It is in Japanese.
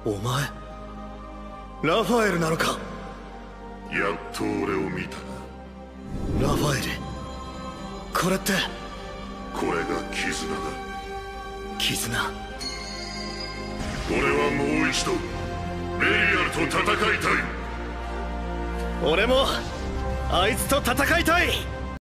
お前ラファエルなのか。 やっと俺を見たな。 ラファエル、これって。 これが絆だ。 絆。 俺はもう一度ベリアルと戦いたい。 俺もあいつと戦いたい。